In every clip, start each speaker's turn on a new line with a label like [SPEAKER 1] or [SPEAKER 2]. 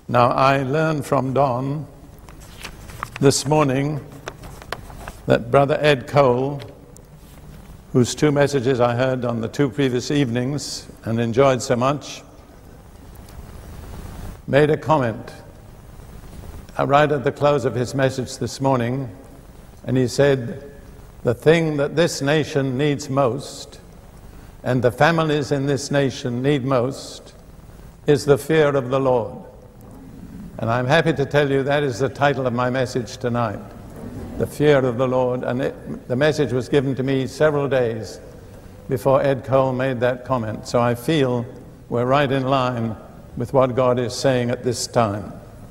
[SPEAKER 1] Now, I learned from Don this morning that Brother Ed Cole, whose two messages I heard on the two previous evenings and enjoyed so much, made a comment right at the close of his message this morning, and he said, the thing that this nation needs most, and the families in this nation need most, is the fear of the Lord. And I'm happy to tell you that is the title of my message tonight, the fear of the Lord. And the message was given to me several days before Ed Cole made that comment. So I feel we're right in line with what God is saying at this time.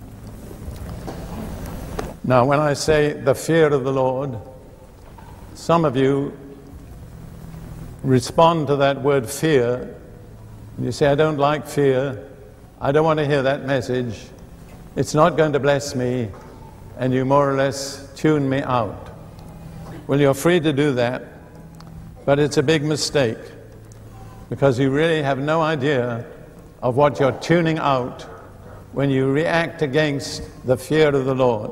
[SPEAKER 1] Now, when I say the fear of the Lord, some of you respond to that word fear. You say, I don't like fear. I don't want to hear that message. It's not going to bless me, and you more or less tune me out. Well, you're free to do that, but it's a big mistake, because you really have no idea of what you're tuning out when you react against the fear of the Lord.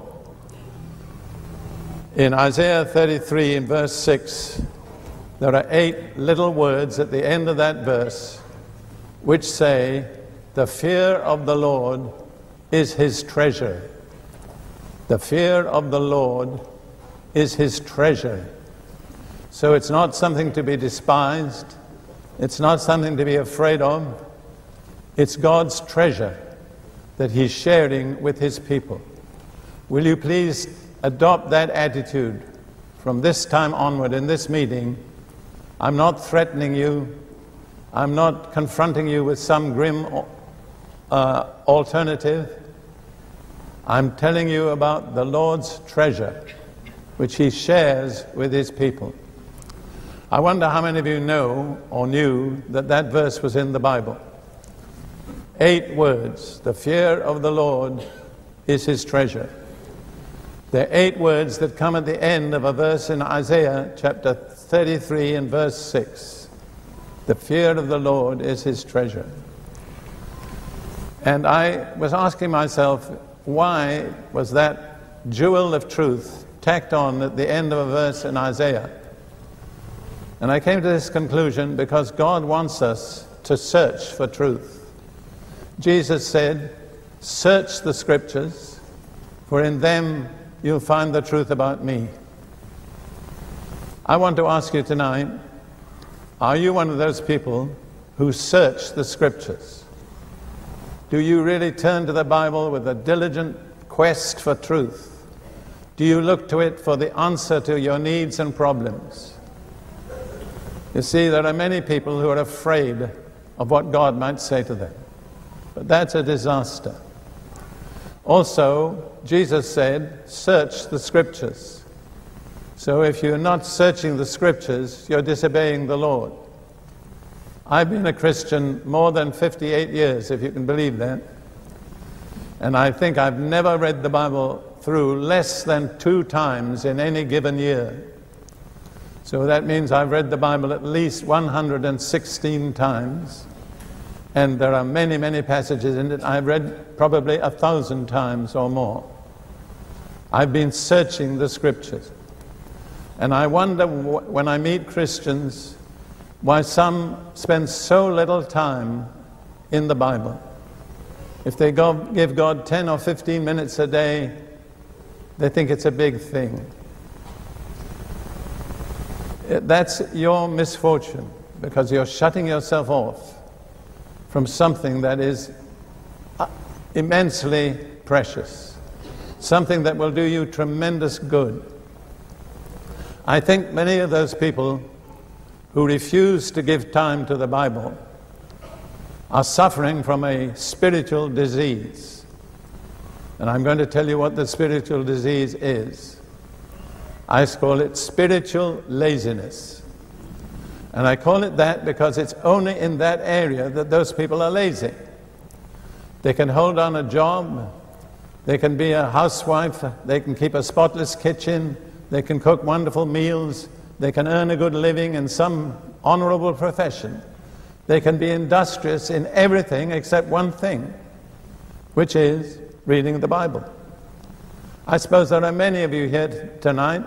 [SPEAKER 1] In Isaiah 33, in verse 6, there are 8 little words at the end of that verse which say, the fear of the Lord is his treasure. The fear of the Lord is his treasure. So it's not something to be despised. It's not something to be afraid of. It's God's treasure that he's sharing with his people. Will you please adopt that attitude from this time onward in this meeting? I'm not threatening you. I'm not confronting you with some grim alternative. I'm telling you about the Lord's treasure, which he shares with his people. I wonder how many of you know or knew that that verse was in the Bible. 8 words. The fear of the Lord is his treasure. There are 8 words that come at the end of a verse in Isaiah chapter 33 and verse 6. The fear of the Lord is his treasure. And I was asking myself, why was that jewel of truth tacked on at the end of a verse in Isaiah? And I came to this conclusion because God wants us to search for truth. Jesus said, search the scriptures, for in them you'll find the truth about me. I want to ask you tonight, are you one of those people who search the scriptures? Do you really turn to the Bible with a diligent quest for truth? Do you look to it for the answer to your needs and problems? You see, there are many people who are afraid of what God might say to them. But that's a disaster. Also, Jesus said, search the scriptures. So if you're not searching the scriptures, you're disobeying the Lord. I've been a Christian more than 58 years, if you can believe that. And I think I've never read the Bible through less than 2 times in any given year. So that means I've read the Bible at least 116 times. And there are many, many passages in it I've read probably 1,000 times or more. I've been searching the scriptures. And I wonder when I meet Christians why some spend so little time in the Bible. If they give God 10 or 15 minutes a day, they think it's a big thing. That's your misfortune, because you're shutting yourself off from something that is immensely precious, something that will do you tremendous good. I think many of those people who refuse to give time to the Bible are suffering from a spiritual disease. And I'm going to tell you what the spiritual disease is. I call it spiritual laziness. And I call it that because it's only in that area that those people are lazy. They can hold on a job, they can be a housewife, they can keep a spotless kitchen, they can cook wonderful meals, they can earn a good living in some honorable profession. They can be industrious in everything except one thing. which is reading the Bible. I suppose there are many of you here tonight,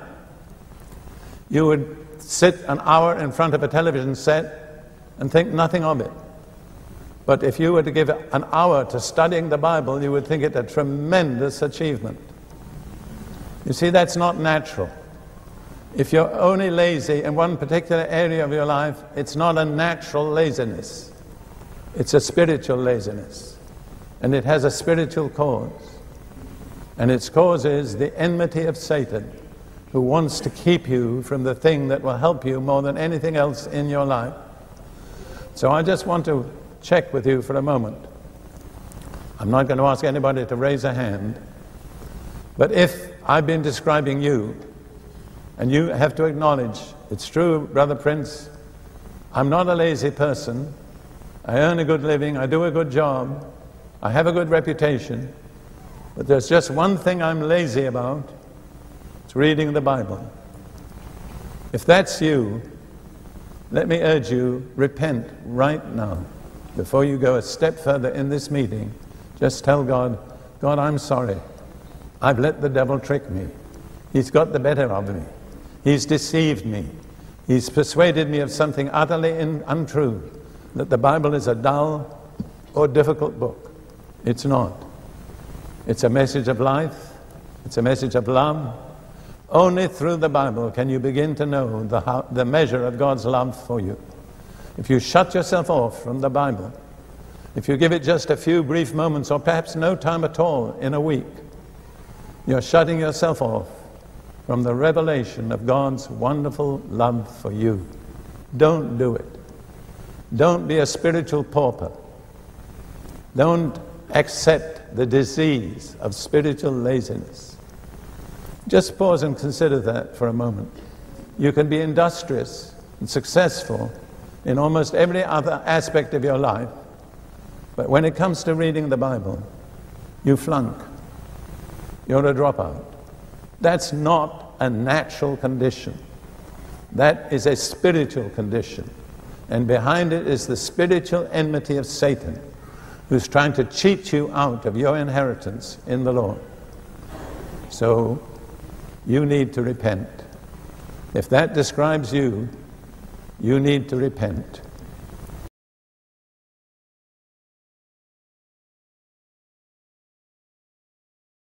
[SPEAKER 1] you would sit an hour in front of a television set and think nothing of it. But if you were to give an hour to studying the Bible, you would think it a tremendous achievement. You see, that's not natural. If you're only lazy in one particular area of your life, it's not a natural laziness. It's a spiritual laziness. And it has a spiritual cause. And its cause is the enmity of Satan, who wants to keep you from the thing that will help you more than anything else in your life. So I just want to check with you for a moment. I'm not going to ask anybody to raise a hand, but if I've been describing you, and you have to acknowledge, it's true, Brother Prince, I'm not a lazy person, I earn a good living, I do a good job, I have a good reputation, but there's just one thing I'm lazy about, it's reading the Bible. If that's you, let me urge you, repent right now. Before you go a step further in this meeting, just tell God, God, I'm sorry. I've let the devil trick me. He's got the better of me. He's deceived me. He's persuaded me of something utterly untrue, that the Bible is a dull or difficult book. It's not. It's a message of life. It's a message of love. Only through the Bible can you begin to know the measure of God's love for you. If you shut yourself off from the Bible, if you give it just a few brief moments or perhaps no time at all in a week, you're shutting yourself off from the revelation of God's wonderful love for you. Don't do it. Don't be a spiritual pauper. Don't accept the disease of spiritual laziness. Just pause and consider that for a moment. You can be industrious and successful in almost every other aspect of your life, but when it comes to reading the Bible, you flunk. You're a dropout. That's not a natural condition. That is a spiritual condition. And behind it is the spiritual enmity of Satan, who's trying to cheat you out of your inheritance in the Lord. So, you need to repent. If that describes you, you need to repent.